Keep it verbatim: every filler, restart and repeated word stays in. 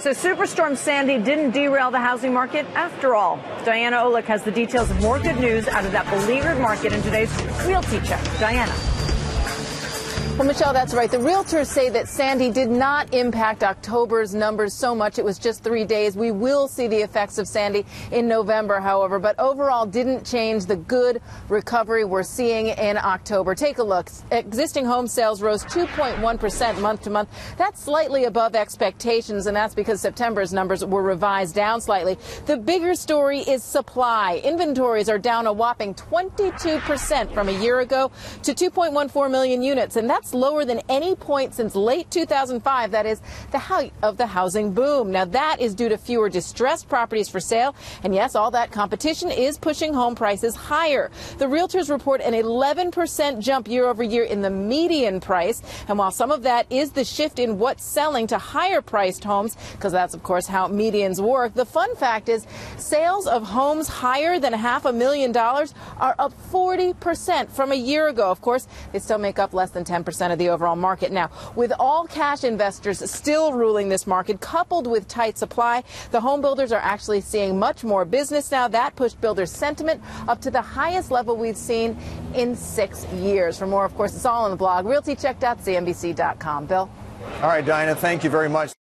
So Superstorm Sandy didn't derail the housing market after all. Diana Olick has the details of more good news out of that beleaguered market in today's Realty Check. Diana. Well, Michelle, that's right. The realtors say that Sandy did not impact October's numbers so much. It was just three days. We will see the effects of Sandy in November, however, but overall didn't change the good recovery we're seeing in October. Take a look. Existing home sales rose two point one percent month to month. That's slightly above expectations, and that's because September's numbers were revised down slightly. The bigger story is supply. Inventories are down a whopping twenty-two percent from a year ago to two point one four million units, and that's lower than any point since late two thousand five. That is the height of the housing boom. Now, that is due to fewer distressed properties for sale. And yes, all that competition is pushing home prices higher. The realtors report an eleven percent jump year over year in the median price. And while some of that is the shift in what's selling to higher priced homes, because that's, of course, how medians work, the fun fact is sales of homes higher than half a million dollars are up forty percent from a year ago. Of course, they still make up less than ten percent of the overall market. Now, with all cash investors still ruling this market, coupled with tight supply, the home builders are actually seeing much more business now. That pushed builders' sentiment up to the highest level we've seen in six years. For more, of course, it's all on the blog, realty check dot C N B C dot com. Bill? All right, Diana, thank you very much.